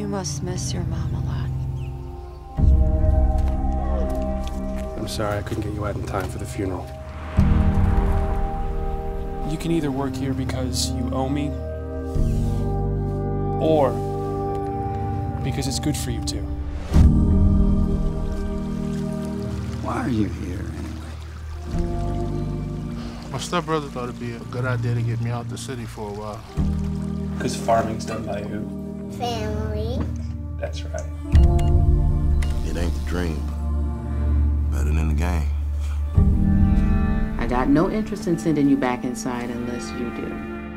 You must miss your mom a lot. I'm sorry I couldn't get you out in time for the funeral. You can either work here because you owe me, or because it's good for you to. Why are you here anyway? My stepbrother thought it'd be a good idea to get me out the city for a while. Because farming's done by who? Family. That's right. It ain't the dream. Better than the game. I got no interest in sending you back inside unless you do.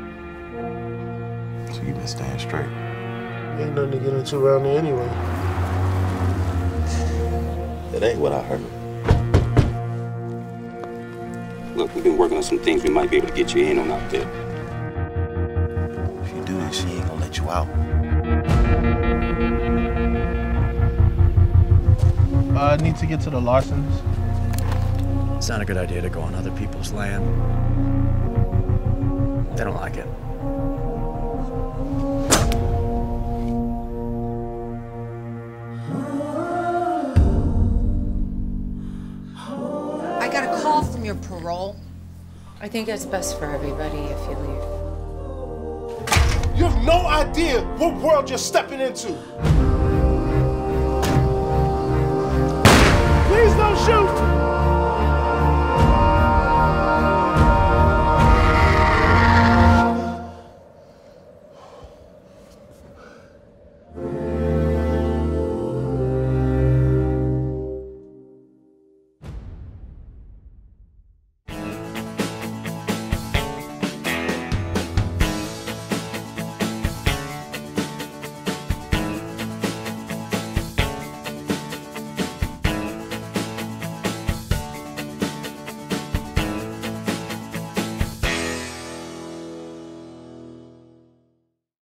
So you been staying straight. Ain't nothing to get into around there anyway. That ain't what I heard. Look, we've been working on some things we might be able to get you in on out there. If you do this, she ain't gonna let you out. I need to get to the Larsons. It's not a good idea to go on other people's land. They don't like it. I got a call from your parole. I think it's best for everybody if you leave. You have no idea what world you're stepping into. Please don't shoot!